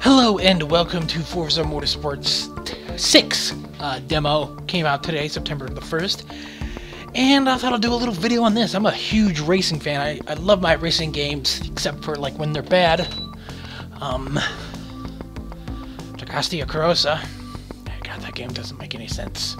Hello and welcome to Forza Motorsports 6 demo. Came out today, September the 1st. And I thought I'd do a little video on this. I'm a huge racing fan. I love my racing games, except for like when they're bad. Like Corsa. God, that game doesn't make any sense.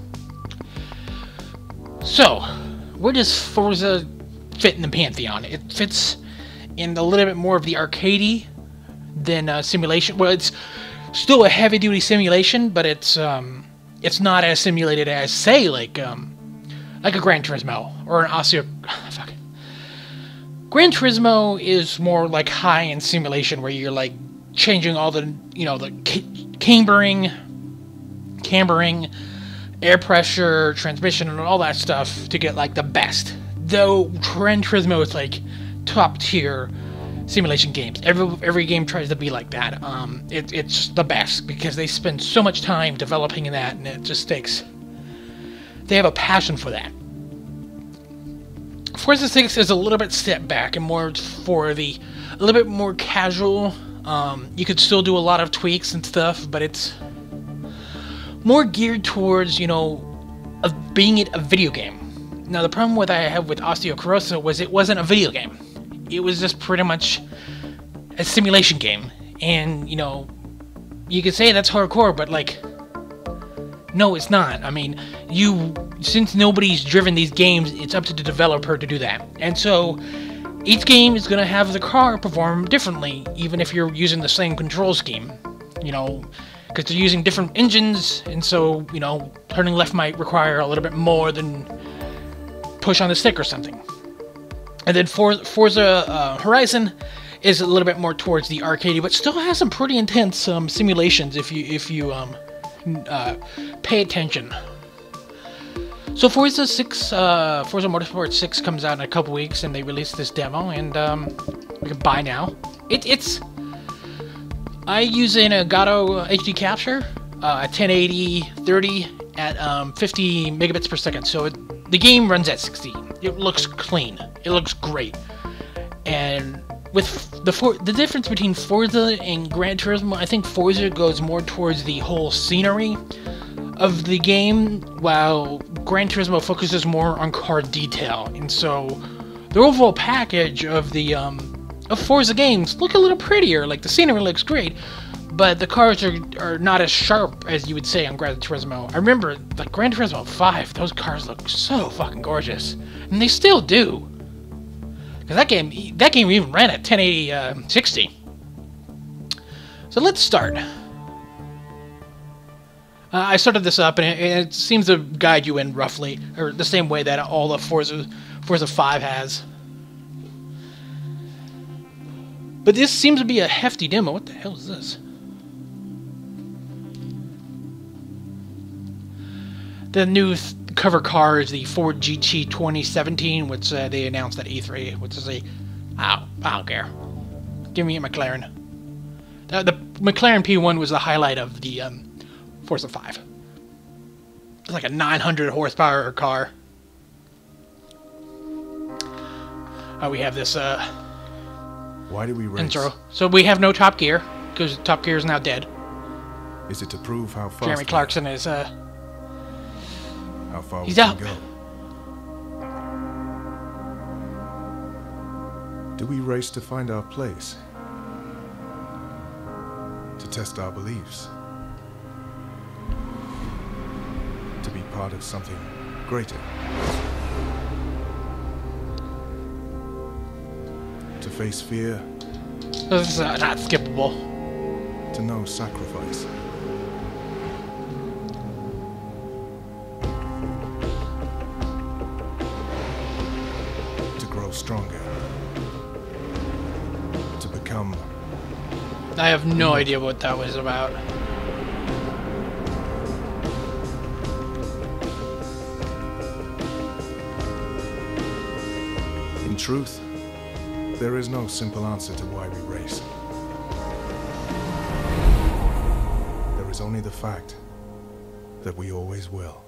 So, where does Forza fit in the pantheon? It fits in a little bit more of the arcadey than simulation. Well, it's still a heavy-duty simulation, but it's not as simulated as, say, like a Gran Turismo or an Fuck. Gran Turismo is more like high-end simulation where you're like changing all the, the cambering, air pressure, transmission, and all that stuff to get like the best. Though Gran Turismo is like top-tier simulation games. Every game tries to be like that. It's the best because they spend so much time developing that, and it just takes. They have a passion for that. Forza 6 is a little bit step back and more for a little bit more casual. You could still do a lot of tweaks and stuff, but it's more geared towards of being a video game. Now the problem I have with Corsa was it wasn't a video game. It was just pretty much a simulation game. And, you could say that's hardcore, but, like, no, it's not. I mean, since nobody's driven these games, it's up to the developer to do that. And so, each game is going to have the car perform differently, even if you're using the same control scheme. Because they're using different engines, and so, turning left might require a little bit more than push on the stick or something. And then Forza Horizon is a little bit more towards the arcade, but still has some pretty intense simulations if you pay attention. So Forza Motorsports 6 comes out in a couple weeks, and they release this demo, and we can buy now. I use an Elgato HD capture at 1080 30 at 50 megabits per second, so the game runs at 60. It looks clean. It looks great. And with the difference between Forza and Gran Turismo, I think Forza goes more towards the whole scenery of the game, while Gran Turismo focuses more on car detail. And so the overall package of the of Forza games look a little prettier. Like the scenery looks great, but the cars are not as sharp as you would say on Gran Turismo. I remember, like, Gran Turismo 5, those cars look so fucking gorgeous. And they still do. Because that game even ran at 1080 60. So let's start. I started this up, and it seems to guide you in roughly, or the same way that all the Forza 5 has. But this seems to be a hefty demo. What the hell is this? The new cover car is the Ford GT 2017, which they announced at E3, which is I don't care. Give me a McLaren. The McLaren P1 was the highlight of the Forza 5. It's like a 900 horsepower car. We have this Why do we race? intro. So we have no Top Gear, because Top Gear is now dead. Is it to prove how fast Jeremy Clarkson is how far he's we out. can go? Do we race to find our place? To test our beliefs? To be part of something greater? To face fear? This is not skippable. To know sacrifice? To grow stronger? To become... I have no idea what that was about. In truth, there is no simple answer to why we race. There is only the fact that we always will.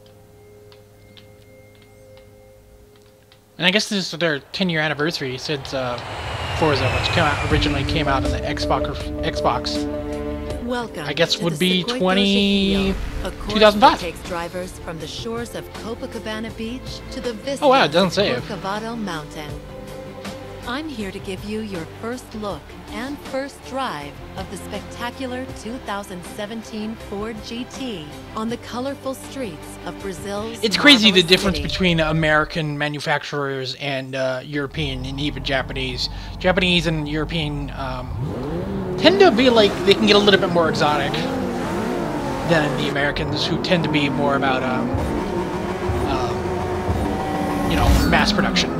And I guess this is their 10-year anniversary since Forza, which originally came out on the Xbox Welcome. I guess to would the be Sequoia 20... a course 2005. that takes drivers from the shores of Copacabana Beach to the vistas Oh wow, it doesn't of save. Corcovado Mountain. I'm here to give you your first look and first drive of the spectacular 2017 Ford GT on the colorful streets of Brazil's It's crazy the marvelous difference city. between American manufacturers and European and even Japanese. Japanese and European tend to be like, they can get a little bit more exotic than the Americans, who tend to be more about, you know, mass production.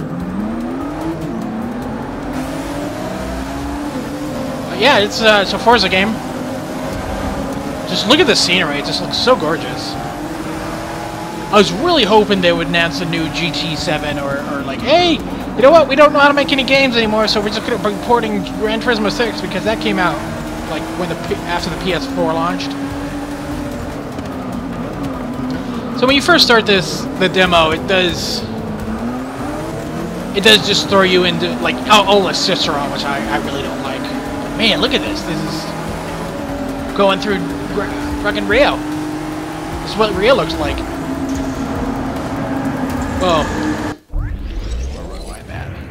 Yeah, it's a Forza game. Just look at the scenery, it just looks so gorgeous. I was really hoping they would announce a new GT7 or like, hey, you know what, we don't know how to make any games anymore, so we're just going to be porting Gran Turismo 6 because that came out like when after the PS4 launched. So when you first start the demo, it does just throw you into like all the assists are on, which I really don't like. Man, look at this. This is going through fucking Rio. This is what Rio looks like. Whoa. Where am I at?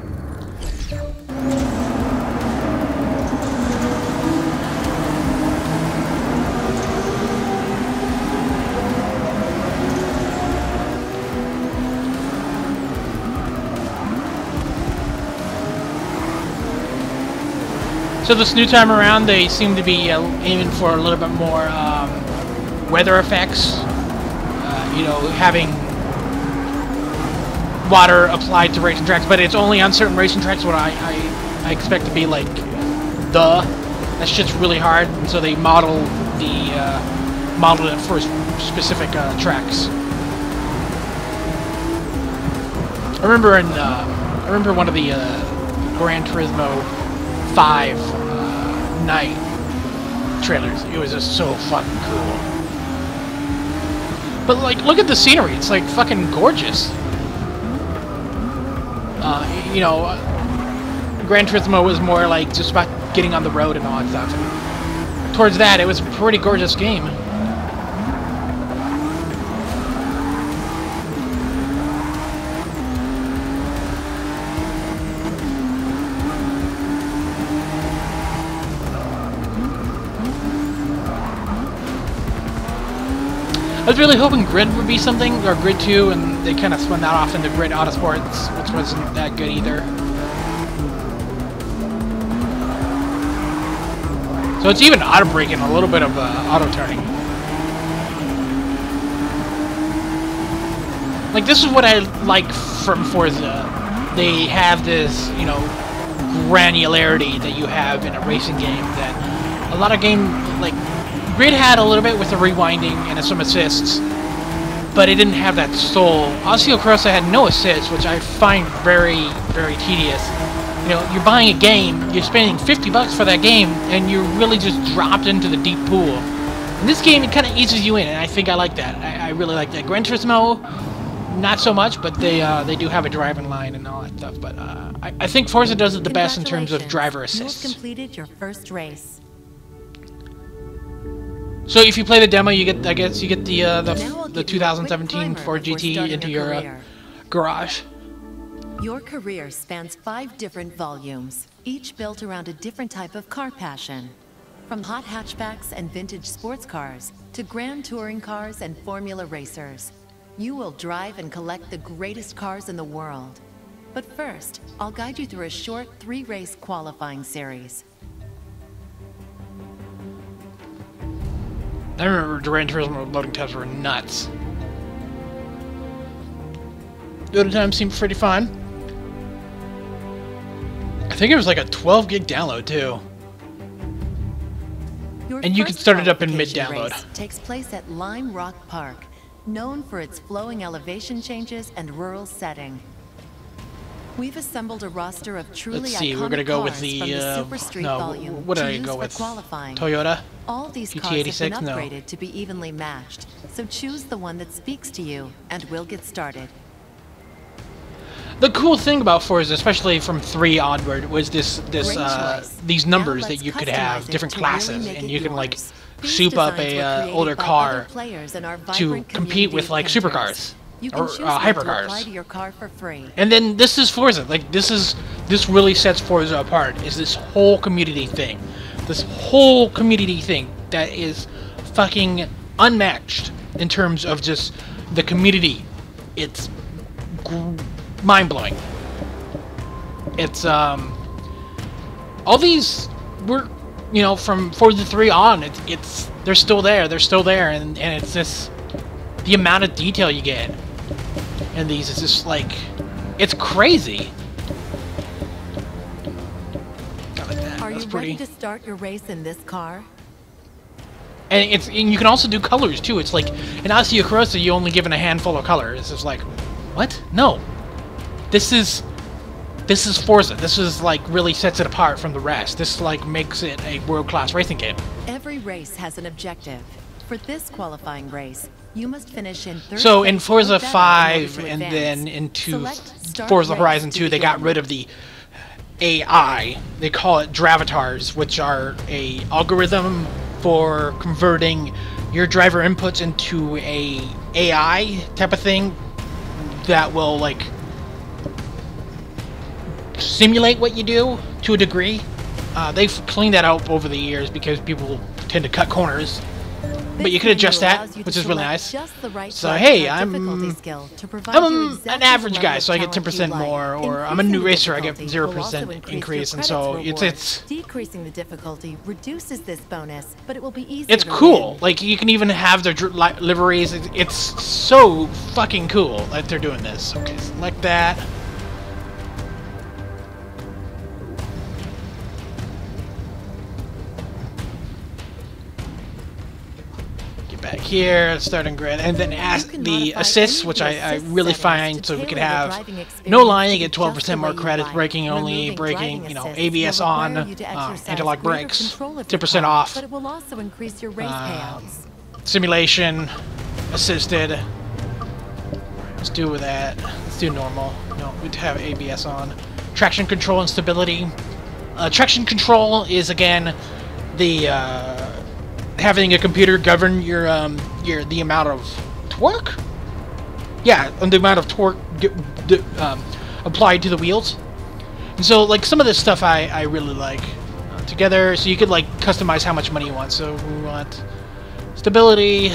So this new time around, they seem to be aiming for a little bit more weather effects. You know, having water applied to racing tracks, but it's only on certain racing tracks. What I expect to be like, that shit's really hard, and so they modeled it for specific tracks. I remember one of the Gran Turismo 5 night trailers. It was just so fucking cool. But like, look at the scenery. It's like fucking gorgeous. You know, Gran Turismo was more like just about getting on the road and all that stuff. And towards that, it was a pretty gorgeous game. I was really hoping Grid would be something, or Grid 2, and they kind of spun that off into Grid Autosports, which wasn't that good either. So it's even auto braking, a little bit of auto turning. Like, this is what I like from Forza. They have this, you know, granularity that you have in a racing game that a lot of games, like, Grid had a little bit with the rewinding and some assists, but it didn't have that soul. Osteocrossa had no assists, which I find very, very tedious. You know, you're buying a game, you're spending $50 for that game, and you're really just dropped into the deep pool. In this game, it kind of eases you in, and I think I like that. I really like that. Gran Turismo, not so much, but they do have a driving line and all that stuff. But I think Forza does it the best in terms of driver assists. You've completed your first race. So if you play the demo, you get, I guess, you get the 2017 Ford GT into your garage. Your career spans 5 different volumes, each built around a different type of car passion. From hot hatchbacks and vintage sports cars to grand touring cars and formula racers, you will drive and collect the greatest cars in the world. But first, I'll guide you through a short 3-race qualifying series. I remember Gran Turismo loading times were nuts. Loading times seemed pretty fun. I think it was like a 12 gig download too. And you could start it up in mid-download. Takes place at Lime Rock Park, known for its flowing elevation changes and rural setting. We've assembled a roster of truly iconic we're gonna go with cars the, from the Super Street volume what did to I use go for with? qualifying. Toyota? All these cars have been upgraded to be evenly matched, so choose the one that speaks to you, and we'll get started. The cool thing about Forza, especially from 3 onward, was these numbers Now that you could let's have customize it different to really classes, make and it you can like yours. These soup up designs were a created older by car other players in our to vibrant compete with community like of supercars You can or choose one to apply hypercars. to your car for free. And then this is Forza. Like this really sets Forza apart. Is this whole community thing? This whole community thing that is fucking unmatched in terms of just the community. It's mind blowing. It's all these were, you know, from Forza 3 on. It's they're still there. They're still there, and it's just the amount of detail you get in these is just like, it's crazy. I like that. Are That's you pretty. ready to start your race in this car? And you can also do colors too. It's like in Osteocrossa, you only given a handful of colors. It's just like, what? No, this is Forza. This is like really sets it apart from the rest. This like makes it a world-class racing game. Every race has an objective. For this qualifying race, you must finish in third So in place or Forza better in 5 order to and advance. then into Select Start Forza Race Horizon to 2, they got begin. rid of the AI. They call it Dravatars, which are a algorithm for converting your driver inputs into a AI type of thing that will like simulate what you do to a degree. They've cleaned that up over the years because people tend to cut corners. But you can adjust that, which is really nice. So hey, I'm an average guy, so I get 10% more, or I'm a new racer, I get 0% increase, and so it's decreasing the difficulty reduces this bonus, but it will be easier. it's cool. Like you can even have their liveries. It's so fucking cool that they're doing this. Okay, select that. Back here, starting grid, and then ask the assists, which I really find, so we could have no line, you get 12% more credits, braking only, braking, you know, ABS on, anti-lock brakes, 10% off, but it will also increase your race payouts. simulation, assisted, let's do with that, let's do normal, no, we'd have ABS on, traction control and stability. Traction control is again the having a computer govern your the amount of torque. Yeah, and the amount of torque applied to the wheels. And so, like some of this stuff, I really like together. So you could like customize how much money you want. So we want stability.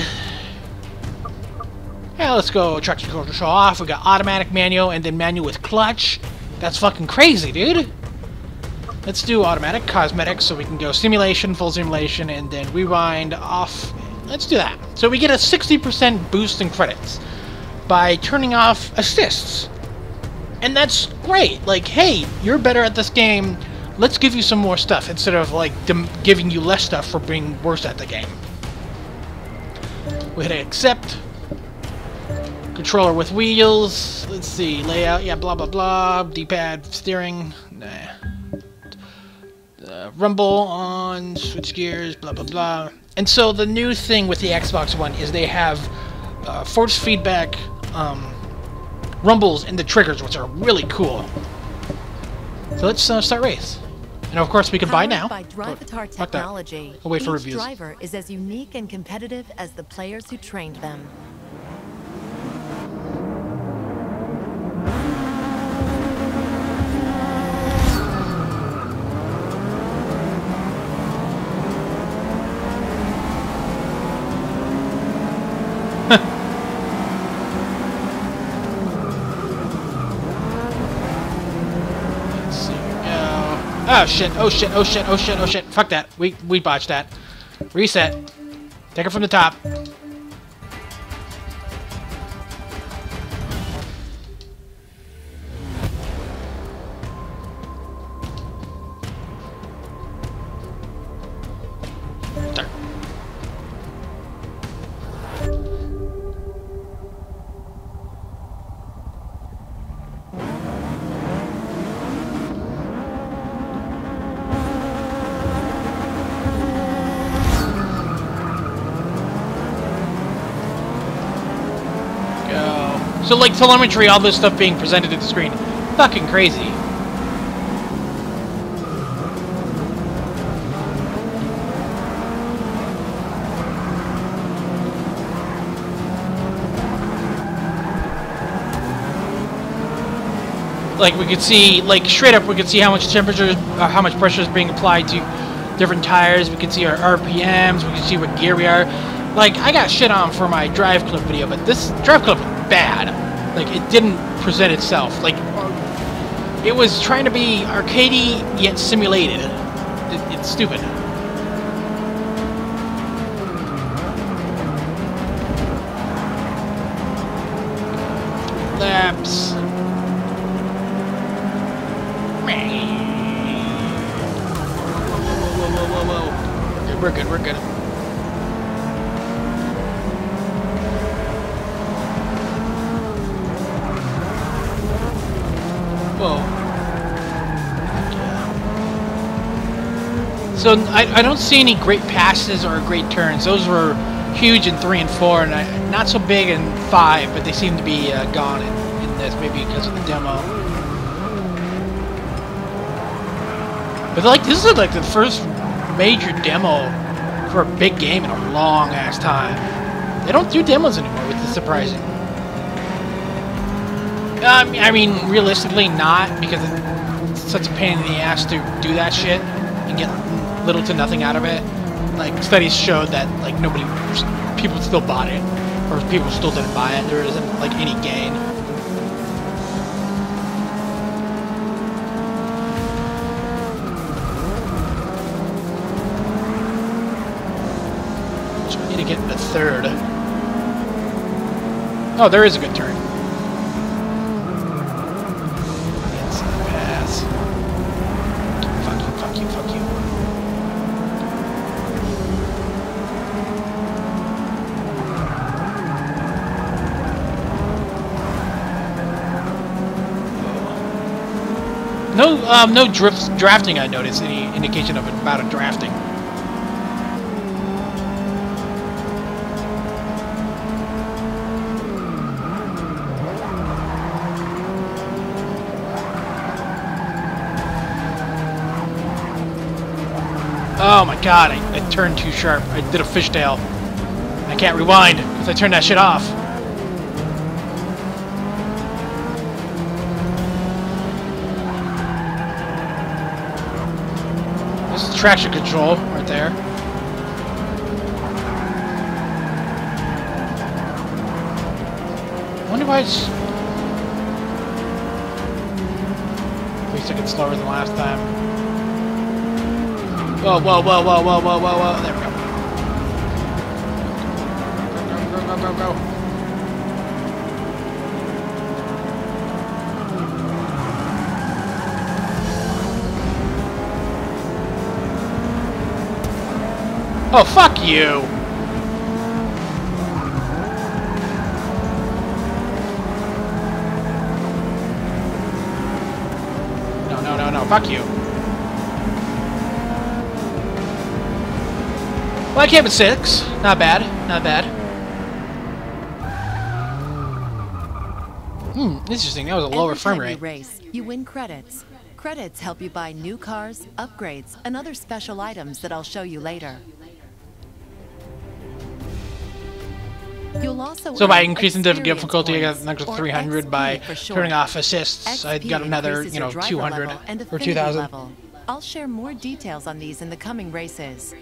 Yeah, let's go traction control off. We got automatic, manual, and then manual with clutch. That's fucking crazy, dude. Let's do automatic cosmetics, so we can go simulation, full simulation, and then rewind off. Let's do that. So we get a 60% boost in credits by turning off assists. And that's great. Like, hey, you're better at this game. Let's give you some more stuff instead of like giving you less stuff for being worse at the game. We hit accept. Controller with wheels. Let's see, layout. Yeah, blah blah blah. D-pad, steering. Nah. Rumble on, switch gears, blah blah blah. And so the new thing with the Xbox One is they have force feedback rumbles in the triggers, which are really cool. So let's start race. And of course we can buy now. By Drivatar technology, I'll wait for each reviews. driver is as unique and competitive as the players who trained them. Oh shit, oh shit, oh shit, oh shit, oh shit. Fuck that. We botched that. Reset. Take it from the top. Start. So like telemetry, all this stuff being presented to the screen, fucking crazy. Like we could see, like straight up, we could see how much temperature, how much pressure is being applied to different tires. We could see our RPMs. We could see what gear we are. Like I got shit on for my drive clip video, but this drive clip was bad. Like it didn't present itself. Like it was trying to be arcadey yet simulated. It's stupid. Laps. Whoa. We're good, we're good. Whoa. So I don't see any great passes or great turns. Those were huge in 3 and 4, and not so big in 5, but they seem to be gone in this, maybe because of the demo. But like this is like the first major demo for a big game in a long ass time. They don't do demos anymore, which is surprising. I mean, realistically not, because it's such a pain in the ass to do that shit and get little to nothing out of it. Like studies showed that like people still bought it, or people still didn't buy it. There isn't like any gain. To get the third. Oh, there is a good turn. Inside pass. Fuck you, fuck you, fuck you. No drafting I noticed. Any indication of it about a drafting. Oh my god, I turned too sharp. I did a fishtail. I can't rewind because I turned that shit off. This is traction control right there. I wonder why it's 3 seconds slower than last time. Whoa, whoa, whoa, whoa, whoa, whoa, whoa, whoa. There we go. Go, go, go, go, go. Oh, fuck you! No, no, no, no, fuck you. Well, I came at 6. Not bad. Not bad. Interesting. That was a lower frame rate. Every time you race, you win credits. Credits help you buy new cars, upgrades, and other special items that I'll show you later. You'll also So by increasing the difficulty, I got an extra 300. By turning off assists, I got another, 200 or 2,000. I'll share more details on these in the coming races.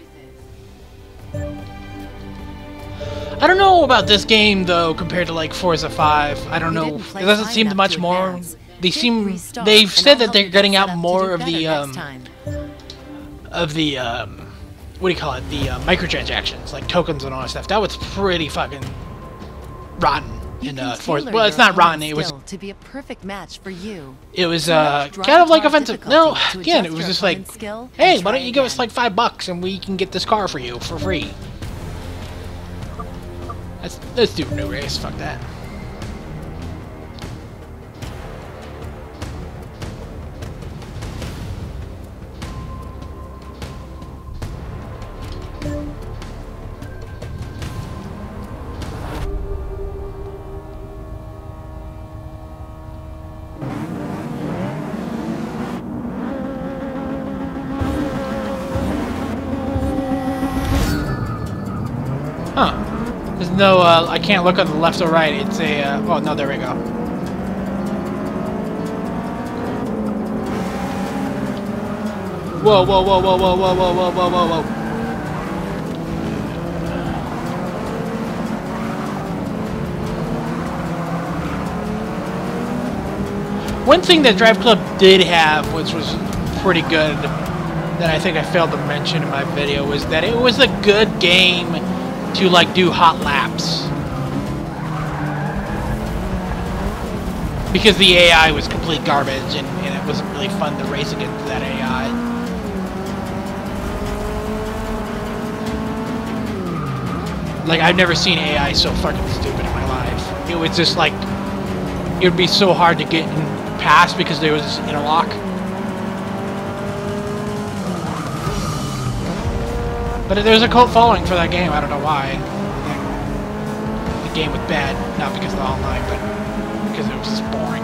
I don't know about this game though compared to like Forza 5. I don't know. It doesn't seem much more. They've said that they're getting out more of the what do you call it? The microtransactions, like tokens and all that stuff. That was pretty fucking rotten in Forza. Well, it's not rotten. It was to be a perfect match for you. It was kind of like offensive. No, again, it was just like, hey, why don't you give us like $5 and we can get this car for you for free? Let's do a new race. Fuck that. Huh. There's no, I can't look on the left or right. It's a, oh, no, there we go. Whoa, whoa, whoa, whoa, whoa, whoa, whoa, whoa, whoa, whoa, whoa. One thing that Drive Club did have, which was pretty good, that I think I failed to mention in my video, was that it was a good game to, like, do hot laps. Because the AI was complete garbage, and it wasn't really fun to race against that AI. Like, I've never seen AI so fucking stupid in my life. It was just like, it would be so hard to get past because there was this interlock. But there's a cult following for that game, I don't know why. The game was bad, not because of the online, but because it was just boring.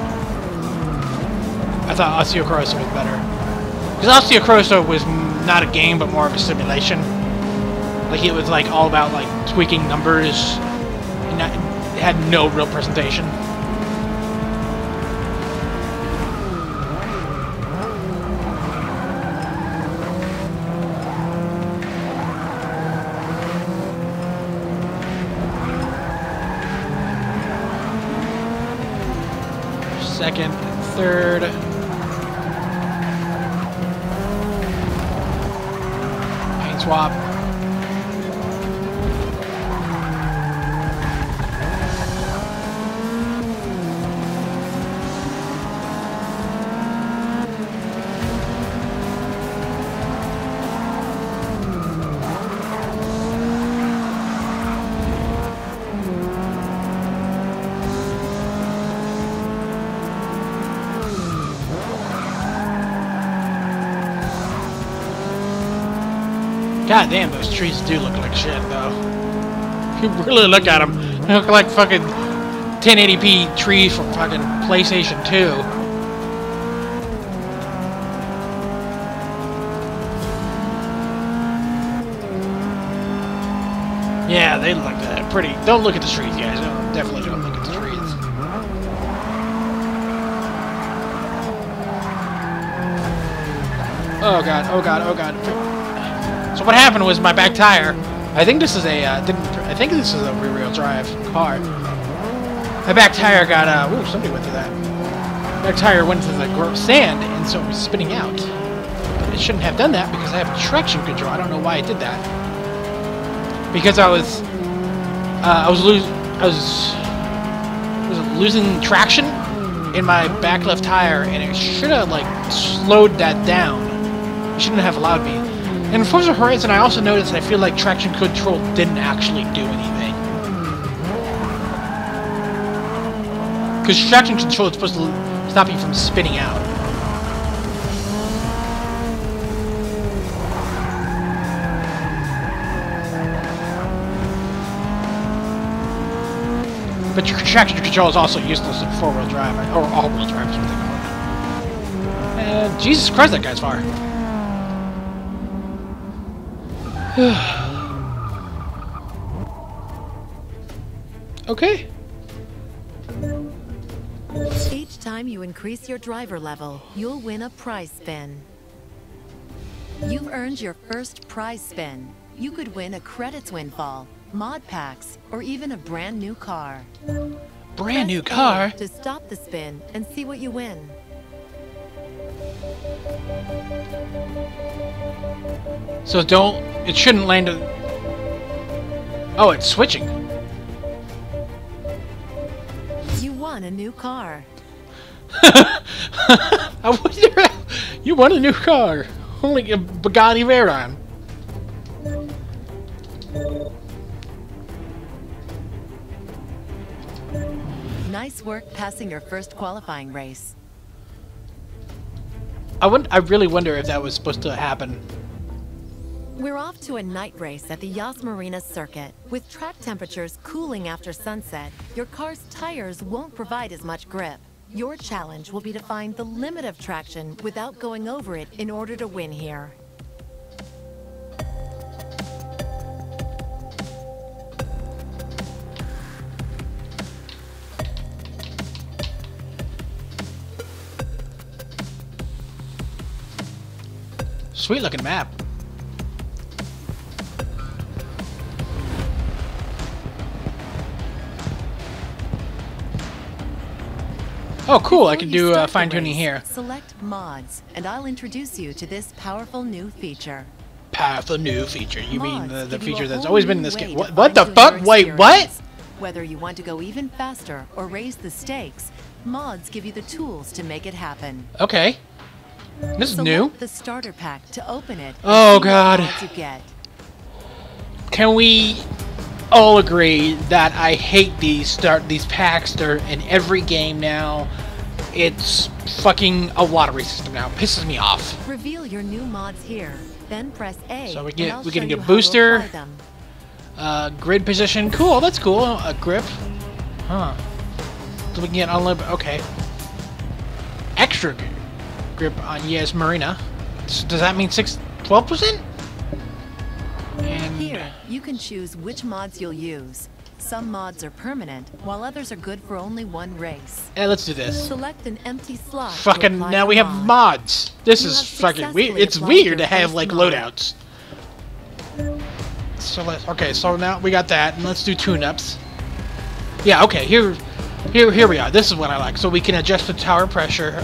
I thought Osteocrossa was better. Because Osteocrossa was not a game, but more of a simulation. Like, it was like all about like tweaking numbers, and it had no real presentation. Second, third. Paint swap. God damn, those trees do look like shit, though. If you really look at them, they look like fucking 1080p trees from fucking PlayStation 2. Yeah, they look pretty. Don't look at the trees, guys. No, definitely don't look at the trees. Oh god, oh god, oh god. So what happened was my back tire. I think this is a rear-wheel drive car. My back tire got ooh, somebody went through that. Back tire went into the sand, and so it was spinning out. But it shouldn't have done that because I have traction control. I don't know why it did that. Because I was losing traction in my back left tire, and it should have like slowed that down. It shouldn't have allowed me. And in Forza Horizon, I also noticed I feel like traction control didn't actually do anything. Because traction control is supposed to stop you from spinning out. But your traction control is also useless in four-wheel drive, or all-wheel drive is what they call it. And Jesus Christ, that guy's far. Okay. Each time you increase your driver level, you'll win a prize spin. You've earned your first prize spin. You could win a credits windfall, mod packs, or even a brand new car. Brand new car? To stop the spin and see what you win. So it shouldn't land oh, it's switching. You won a new car. I wonder, you won a new car. Only a Bugatti Veyron. Nice work passing your first qualifying race. I really wonder if that was supposed to happen. We're off to a night race at the Yas Marina circuit. With track temperatures cooling after sunset, your car's tires won't provide as much grip. Your challenge will be to find the limit of traction without going over it in order to win here. Sweet looking map. Oh, cool! I can do fine tuning here. Select mods, and I'll introduce you to this powerful new feature. Powerful new feature. You mean Mods the give you a feature that's whole always been in new this way game? to What the fine-tune fuck? your Wait, what? experience. Whether you want to go even faster or raise the stakes, mods give you the tools to make it happen. Okay. This is new. Select the starter pack to open it. And Oh, see what God. mods you get. Can we all agree that I hate these packs? They're in every game now. It's fucking a lottery system now. Pisses me off. Reveal your new mods here. Then press A. So we and get I'll we show can you get how to booster, apply them. grid position. Cool, that's cool. A grip. Huh. So we can get unlimited. Okay. Extra grip on Yes Marina. Does that mean 12%? And Here, you can choose which mods you'll use. Some mods are permanent, while others are good for only one race. let's do this. Select an empty slot. to Fucking apply now a we have mod. mods. This You is have fucking weird. successfully It's applied weird your to have first like mod. loadouts. So okay, so now we got that, and let's do tune-ups. Yeah, okay, here we are. This is what I like. So we can adjust the tower pressure.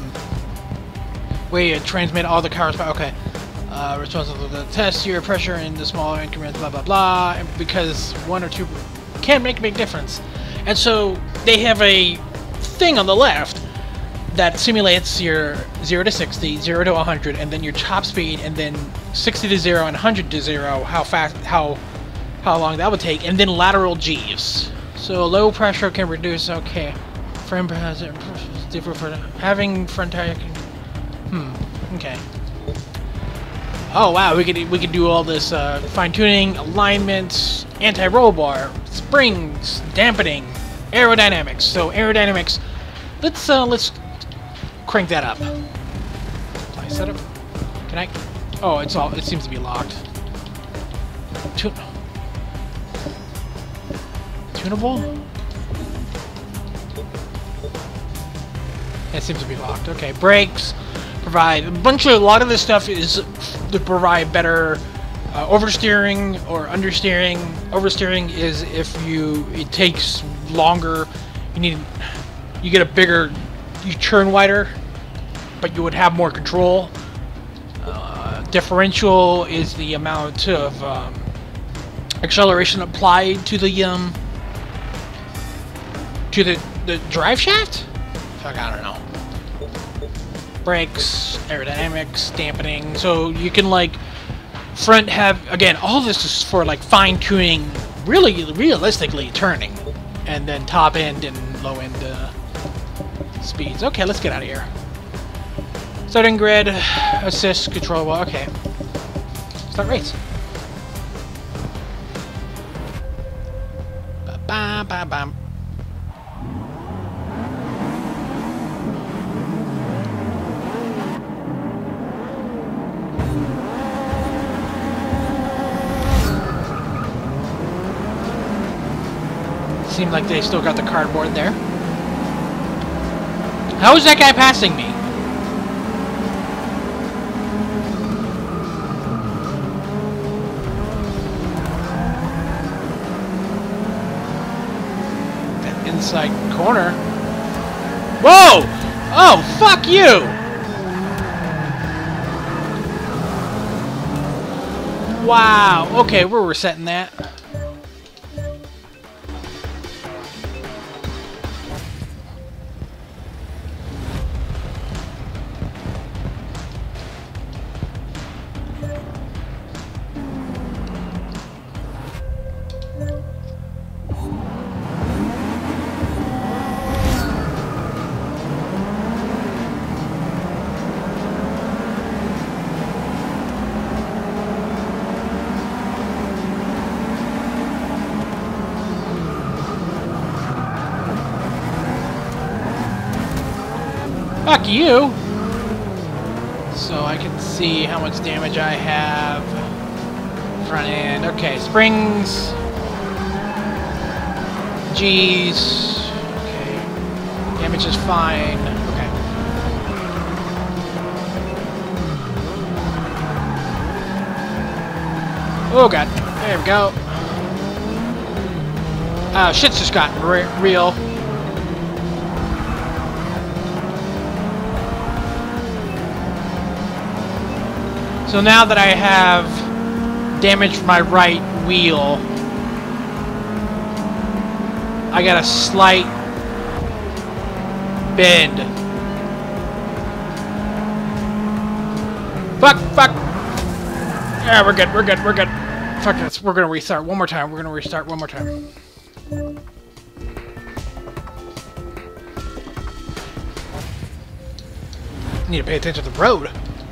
We transmit all the cars. Okay. Responsible to test your pressure in the smaller increments, blah blah blah. And because 1 or 2 can make a big difference. And so they have a thing on the left that simulates your 0 to 60, 0 to 100, and then your top speed, and then 60 to 0 and 100 to 0. How fast? How long that would take, and then lateral G's. So low pressure can reduce. Okay. Frame has different for having front tire. Okay. Oh wow, we could do all this fine tuning, alignments, anti-roll bar, springs, dampening, aerodynamics. So aerodynamics, let's crank that up. Apply setup. Can I? Oh, it seems to be locked. Tunable? It seems to be locked. Okay, brakes. Provide a lot of this stuff is to provide better oversteering or understeering. Oversteering is if it takes longer, you get a bigger, you turn wider, but you would have more control. Differential is the amount of acceleration applied to the drive shaft. Fuck, I don't know. Brakes, aerodynamics, dampening. So you can like front have again. All this is for like fine tuning, really realistically turning, and then top end and low end speeds. Okay, let's get out of here. Starting grid, assist, control. Well, okay. Start race. Ba ba ba. Seemed like they still got the cardboard there. How is that guy passing me? That inside corner. Whoa! Oh, fuck you! Wow. Okay, we're resetting that. Fuck you! So I can see how much damage I have. Front end. Okay, springs. G's. Okay. Damage is fine. Okay. Oh god. There we go. Shit's just gotten real. So now that I have damaged my right wheel, I got a slight bend. Fuck, fuck. Yeah, we're good, we're good, we're good. Fuck this, we're gonna restart one more time, we're gonna restart one more time. Need to pay attention to the road.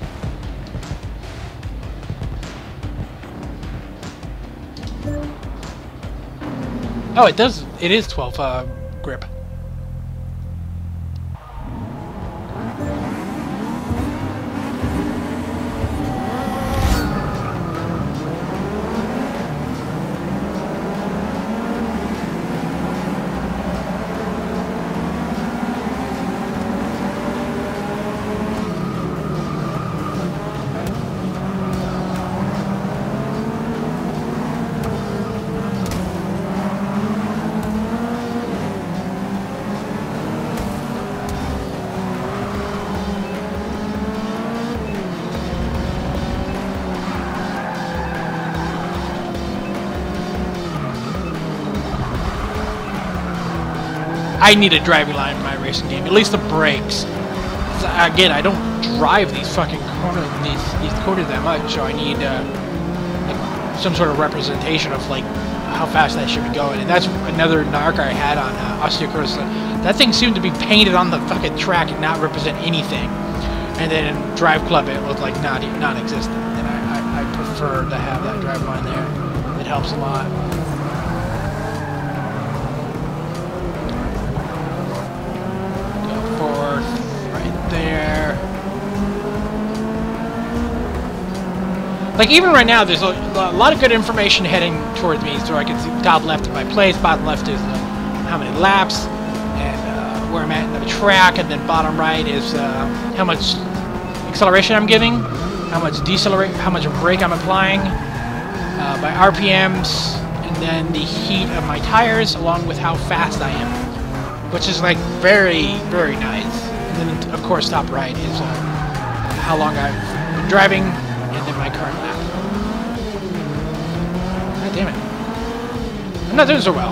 Oh, it does. It is 12 grip. I need a driving line in my racing game. At least the brakes. Again, I don't drive these fucking these corners that much, so I need like some sort of representation of like how fast that should be going. And that's another narc I had on Osteocross. That thing seemed to be painted on the fucking track and not represent anything. And then in Drive Club, it looked like non-existent. And I prefer to have that drive line there. It helps a lot. There. Like even right now, there's a lot of good information heading towards me, so I can see top left is my place, bottom left is how many laps, and where I'm at in the track, and then bottom right is how much acceleration I'm giving, how much how much brake I'm applying, by RPMs, and then the heat of my tires, along with how fast I am, which is like very, very nice. And then, of course, top right is how long I've been driving, and then my current lap. God damn it. I'm not doing so well.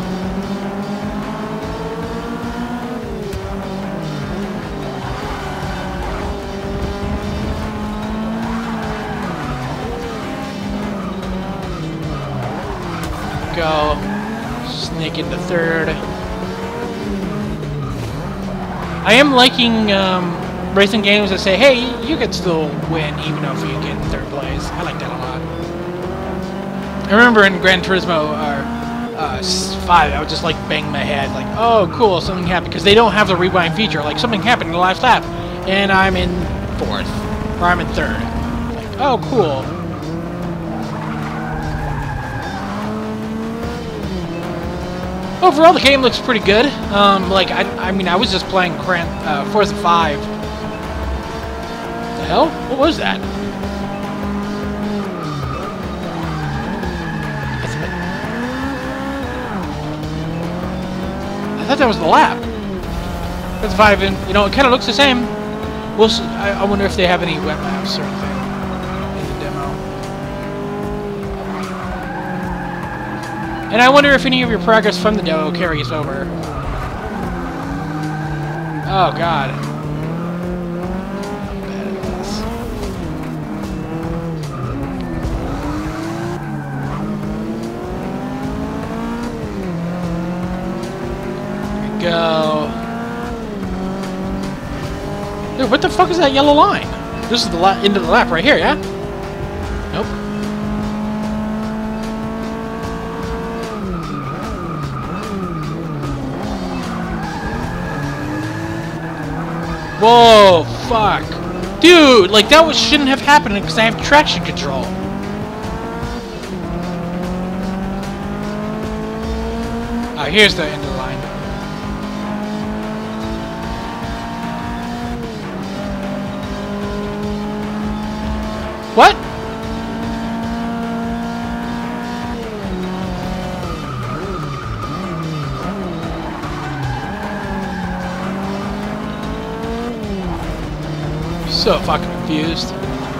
Go. Sneak into third. I am liking racing games that say, hey, you can still win even if you get in third place. I like that a lot. I remember in Gran Turismo 5, I would just like bang my head like, oh, cool, something happened. Because they don't have the rewind feature. Like, something happened in the last lap. And I'm in fourth. Or I'm in third. Like, oh, cool. Overall, the game looks pretty good. Like, I mean, I was just playing Forza 5. The hell? What was that? I thought that was the lap. Forza 5, and, you know, it kind of looks the same. We'll see. I wonder if they have any wet laps or anything in the demo. And I wonder if any of your progress from the demo carries over. Oh, God. I'm bad at this. Here we go. Dude, what the fuck is that yellow line? This is the end of the lap right here, yeah? Nope. Whoa, fuck. Dude, like that shouldn't have happened because I have traction control. Here's the end of the line. What? So fucking confused.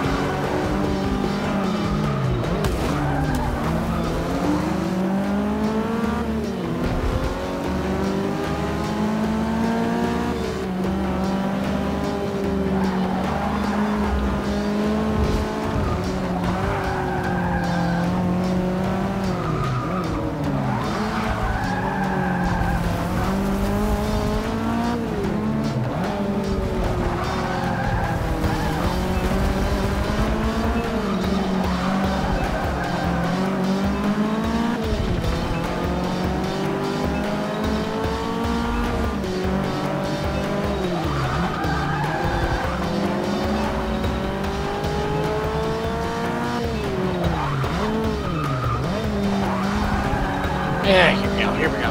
Yeah, here we go, here we go.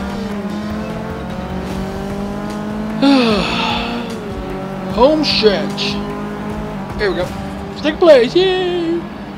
Home stretch. Here we go. Stick place, yay!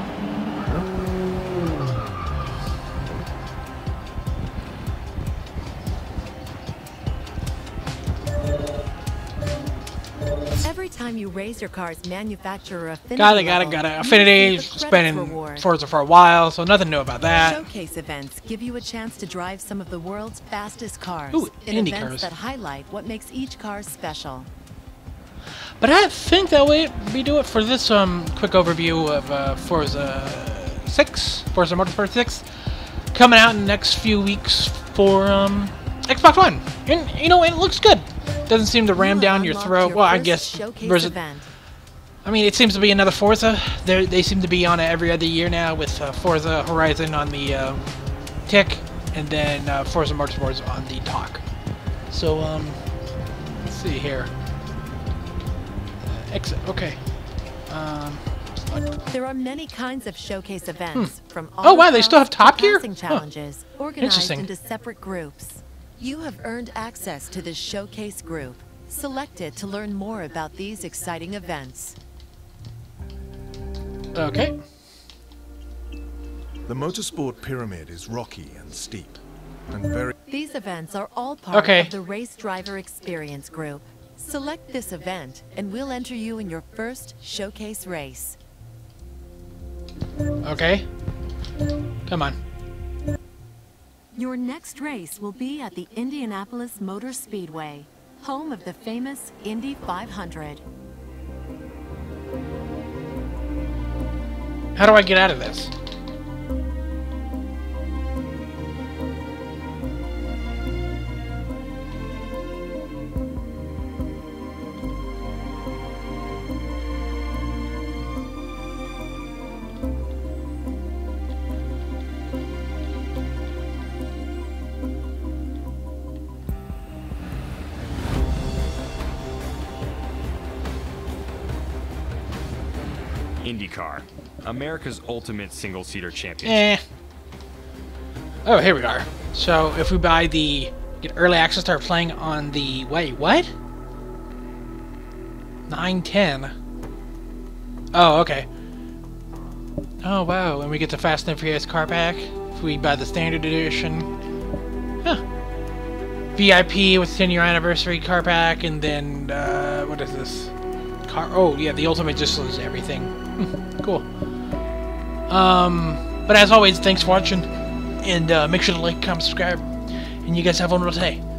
Every time you raise your car's manufacturer affinity Got it. level, Affinity, you receive a it's been credits in reward. Forza for a while, so nothing new about that. Showcase events give you a chance to drive some of the world's fastest cars Ooh, in Indy events cars. that highlight what makes each car special. But I think that way we do it for this quick overview of Forza Motorsports 6, coming out in the next few weeks for Xbox One. And you know, it looks good. Doesn't seem to ram down your throat. Well, I guess Event. I mean, it seems to be another Forza. They seem to be on it every other year now, with Forza Horizon on the tick, and then Forza Motorsports on the talk. So let's see here. Exit. Okay. There are many kinds of showcase events, from Oh, wow, they autocross still have to Top Gear? passing Huh. challenges, organized Interesting. into separate groups. You have earned access to this showcase group. Select it to learn more about these exciting events. Okay. The motorsport pyramid is rocky and steep, and very... These events are all part Okay. of the Race Driver Experience group. Select this event, and we'll enter you in your first showcase race. Okay. Come on. Your next race will be at the Indianapolis Motor Speedway, home of the famous Indy 500. How do I get out of this? IndyCar, America's ultimate single-seater championship. Eh. Oh, here we are. So if we buy the get early access, start playing on the what? 910. Oh, okay. Oh wow, and we get the Fast and Furious car pack if we buy the standard edition. Huh. VIP with 10-year anniversary car pack, and then what is this? Oh yeah, the ultimate just loses everything. Cool. But as always, thanks for watching, and make sure to like, comment, subscribe, and you guys have a wonderful day.